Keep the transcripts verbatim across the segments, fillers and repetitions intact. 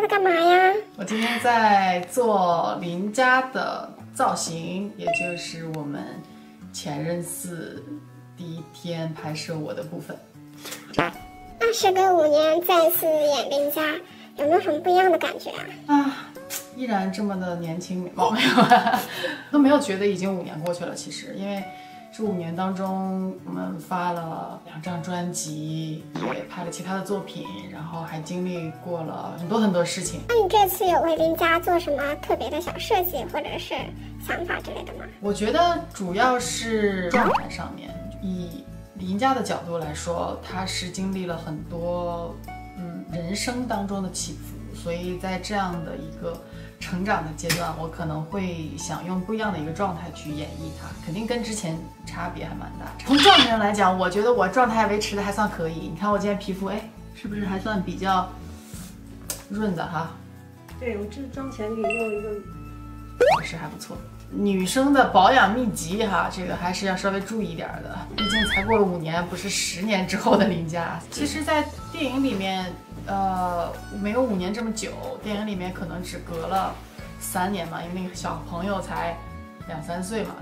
干嘛呀？ 我今天在做邻家的造型，也就是我们前任四第一天拍摄我的部分。 那时隔五年再次演邻家，有没有什么不一样的感觉啊？ 啊，依然这么的年轻美貌，没有啊，都没有觉得已经五年过去了。其实，因为这五年当中，我们发了两张专辑，也拍了其他的作品，然后还经历过了很多很多事情。 那你这次有为邻家做什么特别的小设计或者是想法之类的吗？ 我觉得主要是状态上面，以邻家的角度来说，它是经历了很多嗯人生当中的起伏，所以在这样的一个成长的阶段，我可能会想用不一样的一个状态去演绎它，肯定跟之前差别还蛮大。从状态上来讲，我觉得我状态维持的还算可以。你看我今天皮肤，哎，是不是还算比较润的哈？ 对，我这妆前给你用一个， 也是还不错。女生的保养秘籍哈，这个还是要稍微注意一点的，毕竟才过了五年，不是十年之后的邻家。其实，在电影里面，呃，没有五年这么久，电影里面可能只隔了三年嘛，因为那个小朋友才两三岁嘛。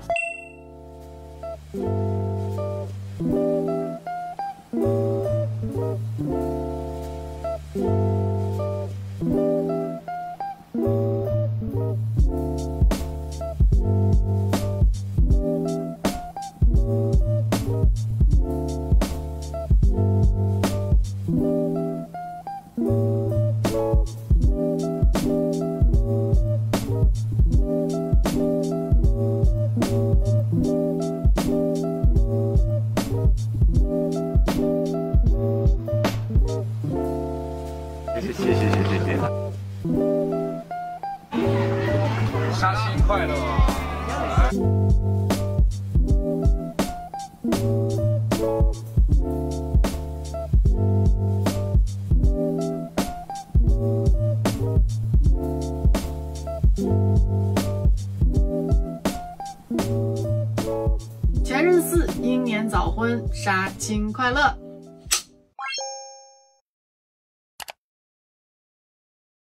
谢谢谢谢谢谢，杀青快乐！ 前任四英年早婚，杀青快乐！